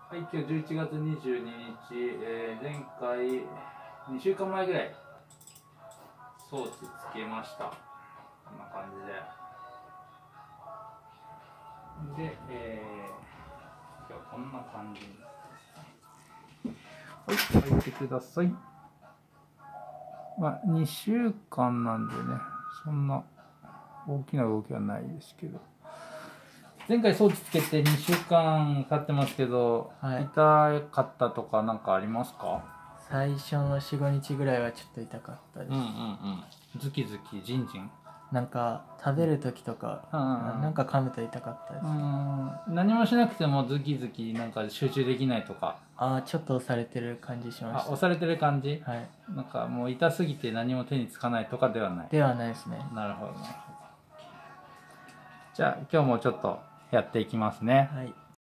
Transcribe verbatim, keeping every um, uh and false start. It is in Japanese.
はい、今日じゅういちがつにじゅうににち、えー、前回にしゅうかんまえぐらい装置つけました。こんな感じで。で、えー、今日はこんな感じですね。はい、入ってください。まあ、にしゅうかんなんでね、そんな大きな動きはないですけど。前回装置つけてにしゅうかん経ってますけど、はい、痛かったとか何かありますか？ 最初のよん、ごにちぐらいはちょっと痛かったです。 うんうんうん。ズキズキ、ジンジン。 なんか食べる時とか、うん、なんか噛むと痛かったです。 うん、何もしなくてもズキズキなんか集中できないとか。 ああ、ちょっと押されてる感じしました。 あ、押されてる感じ？ はい。 なんかもう痛すぎて何も手につかないとかではない？ ではないですね。 なるほどなるほど。じゃあ今日もちょっとやっていきますね。 はい。